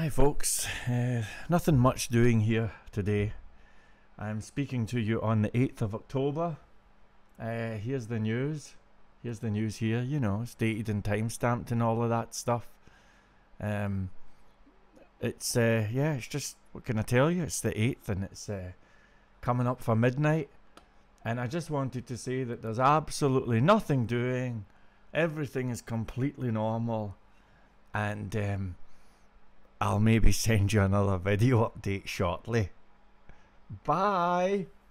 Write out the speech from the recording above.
Hi folks, nothing much doing here today. I'm speaking to you on the 8th of October. Here's the news. Here's the news here, you know, it's dated and time-stamped and all of that stuff. It's just, what can I tell you? It's the 8th and it's coming up for midnight. And I just wanted to say that there's absolutely nothing doing. Everything is completely normal. And I'll maybe send you another video update shortly. Bye!